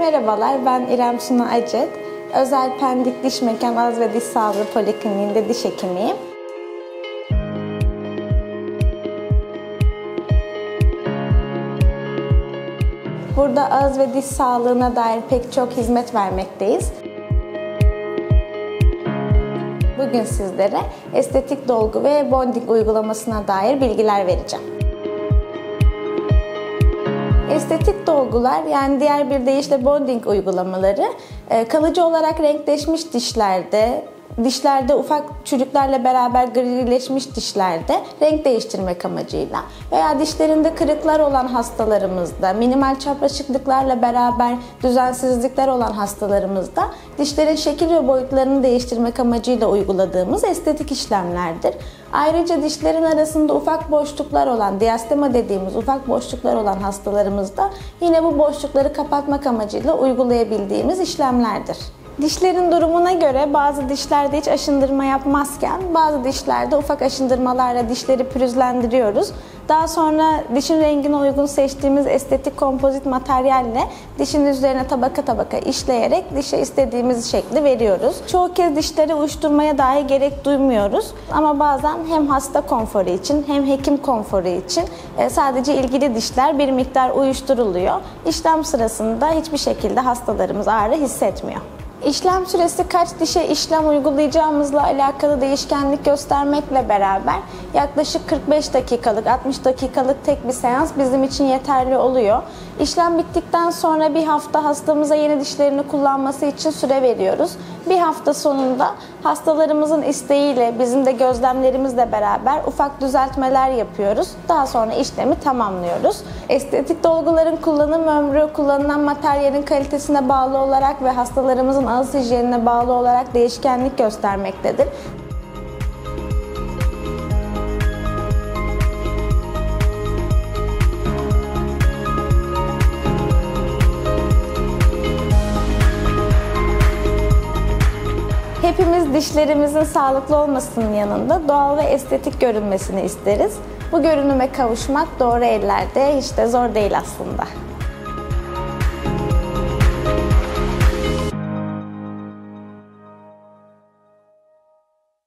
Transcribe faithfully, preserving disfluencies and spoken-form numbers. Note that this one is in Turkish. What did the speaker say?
Merhabalar, ben İrem Suna Acet. Özel Pendik Diş Mekan Ağız ve Diş Sağlığı Polikliniğinde diş hekimiyim. Burada ağız ve diş sağlığına dair pek çok hizmet vermekteyiz. Bugün sizlere estetik dolgu ve bonding uygulamasına dair bilgiler vereceğim. Estetik dolgular, yani diğer bir deyişle bonding uygulamaları, kalıcı olarak renkleşmiş dişlerde, dişlerde ufak çürüklerle beraber grileşmiş dişlerde renk değiştirmek amacıyla veya dişlerinde kırıklar olan hastalarımızda, minimal çapraşıklıklarla beraber düzensizlikler olan hastalarımızda dişlerin şekil ve boyutlarını değiştirmek amacıyla uyguladığımız estetik işlemlerdir. Ayrıca dişlerin arasında ufak boşluklar olan, diastema dediğimiz ufak boşluklar olan hastalarımızda yine bu boşlukları kapatmak amacıyla uygulayabildiğimiz işlemlerdir. Dişlerin durumuna göre bazı dişlerde hiç aşındırma yapmazken bazı dişlerde ufak aşındırmalarla dişleri pürüzlendiriyoruz. Daha sonra dişin rengine uygun seçtiğimiz estetik kompozit materyalle dişin üzerine tabaka tabaka işleyerek dişe istediğimiz şekli veriyoruz. Çoğu kez dişleri uyuşturmaya dahi gerek duymuyoruz. Ama bazen hem hasta konforu için hem hekim konforu için sadece ilgili dişler bir miktar uyuşturuluyor. İşlem sırasında hiçbir şekilde hastalarımız ağrı hissetmiyor. İşlem süresi kaç dişe işlem uygulayacağımızla alakalı değişkenlik göstermekle beraber yaklaşık kırk beş dakikalık, altmış dakikalık tek bir seans bizim için yeterli oluyor. İşlem bittikten sonra bir hafta hastamıza yeni dişlerini kullanması için süre veriyoruz. Bir hafta sonunda hastalarımızın isteğiyle, bizim de gözlemlerimizle beraber ufak düzeltmeler yapıyoruz. Daha sonra işlemi tamamlıyoruz. Estetik dolguların kullanım ömrü, kullanılan materyalin kalitesine bağlı olarak ve hastalarımızın ağız hijyenine bağlı olarak değişkenlik göstermektedir. Hepimiz dişlerimizin sağlıklı olmasının yanında doğal ve estetik görünmesini isteriz. Bu görünüme kavuşmak doğru ellerde hiç de zor değil aslında.